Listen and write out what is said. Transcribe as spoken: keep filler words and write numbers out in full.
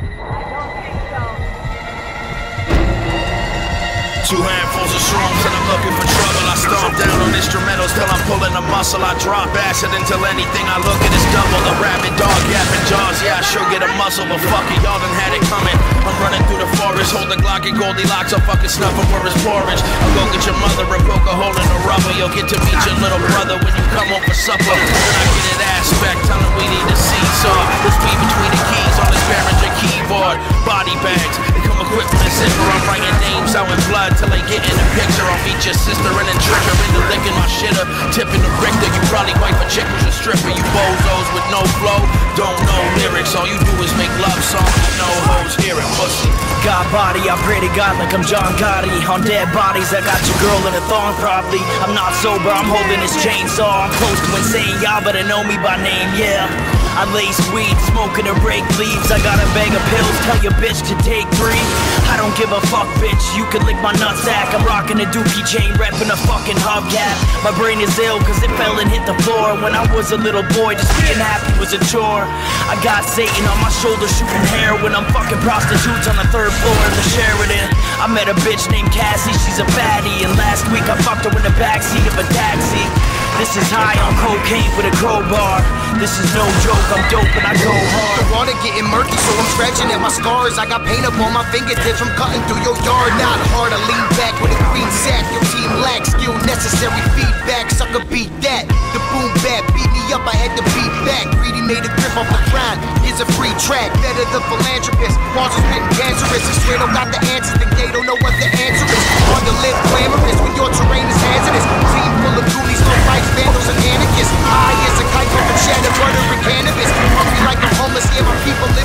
Two handfuls of shrooms and I'm looking for trouble. I stomp down on instrumentals till I'm pulling a muscle. I drop acid until anything I look at is double. A rabid dog yapping jaws, yeah I sure get a muzzle. But fuck it, y'all done had it coming. I'm running through the forest, hold the Glock and Goldilocks. I'll fucking snuff him where it's porridge. I'll go get your mother and poke a hole in the rubber. You'll get to meet your little brother when you come home for supper. Then I get an aspect, tell him we need to seesaw. There's speed between the keys on this Behringer keyboard. Body bags, they come equipped with a zipper. I'm writing names out in blood till they get in the picture. I'll meet your sister and then trick her into licking my shit up. Tipping the Richter, you probably wife a chick who's a stripper. You bozos with no flow, don't know lyrics. All you do is make love songs with no hoes hearing pussy. God body, I pray to God like I'm John Gotti. On dead bodies, I got your girl in a thong probably. I'm not sober, I'm holding this chainsaw. I'm close to insane, y'all better know me by name, yeah. I lace weed, smoking to break leaves. I got a bag of pills, tell your bitch to take three. I don't give a fuck, bitch, you can lick my nutsack. I'm rocking a dookie chain, repping a fucking hubcap. My brain is ill cause it fell and hit the floor. When I was a little boy, just being happy was a chore. I got Satan on my shoulder shooting hair when I'm fucking prostitutes on the third floor of the Sheridan. I met a bitch named Cassie, she's a fatty. And last week I fucked her in the backseat of a taxi. This is high on cocaine with a crowbar. This is no joke, I'm dope and I go hard. The water getting murky, so I'm scratching at my scars. I got paint up on my fingertips from cutting through your yard. Not hard, I lean back with a green sack. Your team lacks skill, necessary feedback. Sucker beat that. The boom bap beat me up, I had to beat back. Greedy made a grip off the grind. Here's a free track, better the philanthropist. Bars are spitting cancerous. I swear don't got the answers, then they don't know what the answer is. Hard to live glamorous when your terrain is hazardous. Team full of goonies, no fights, vandals and anarchists. High as a kite from a shadow, murdering cannabis. Hungry like I'm homeless, yeah, my people live